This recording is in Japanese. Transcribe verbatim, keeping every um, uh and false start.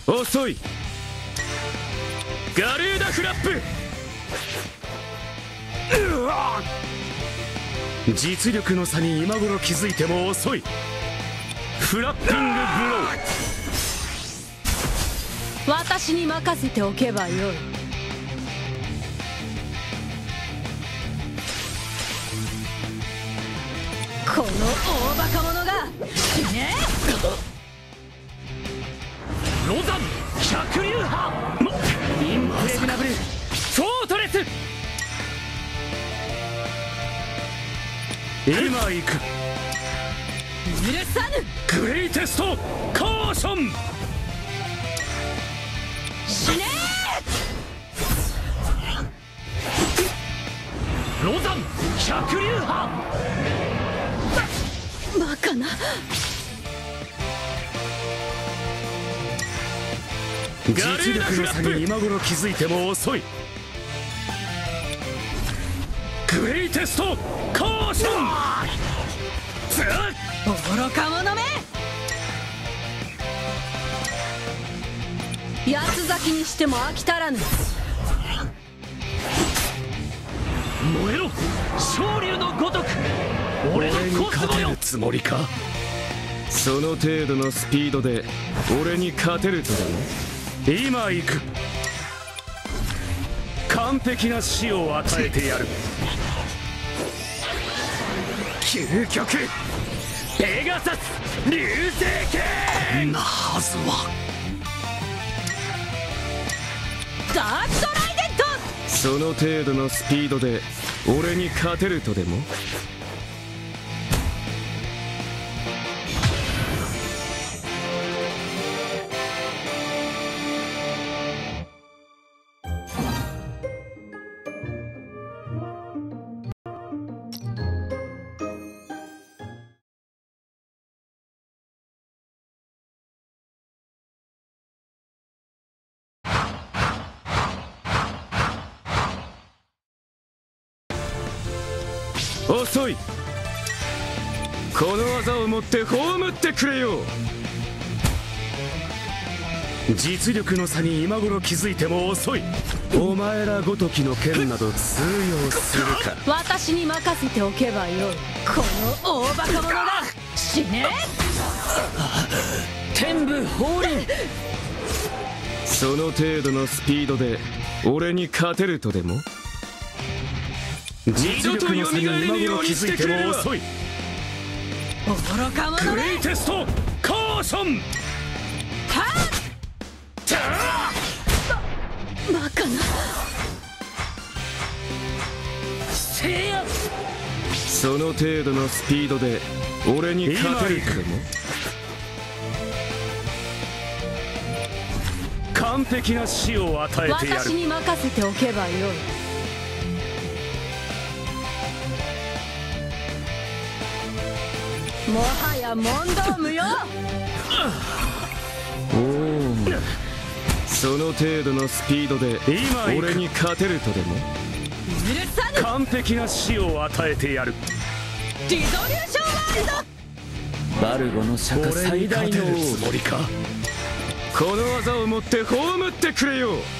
遅い。ガルーダフラップ。うわっ、実力の差に今頃気づいても遅い。フラッピングブロー。 私に任せておけばよい。この大バカ者が死ね。 ロザン百竜派。インプレグナブルフォートレス。今行く。 許さぬ。 グレイテストカーション。 死ねー。ロザン百竜派。 バカな。 実力の差に今頃気づいても遅い。グレイテストカーション。 愚か者め。八つ咲きにしても飽き足らぬ。 燃えろ昇竜のごとく。俺に勝てるつもりか。その程度のスピードで俺に勝てるとでも。今行く。完璧な死を与えてやる。究極ペガサス流星剣なはずは。 ダークトライデント。 その程度のスピードで俺に勝てるとでも。遅い。この技をもって葬ってくれよ。実力の差に今頃気づいても遅い。お前らごときの剣など通用するか。 私に任せておけばよい。この大バカ者が死ね。 天部降臨。その程度のスピードで俺に勝てるとでも。実力の差に今頃気づいても遅い。 愚か者め。 グレイテストカーション。 はっ。バカな。 せや。その程度のスピードで俺に勝てるとでも。完璧な死を与えてやる。 私に任せておけばよい。もはや問答無用。 おお、その程度のスピードで俺に勝てるとでも。 許さぬ。 完璧な死を与えてやる。 ディゾリューションワールド。 バルゴの釈迦最大のつもりか。この技をもって葬ってくれよ。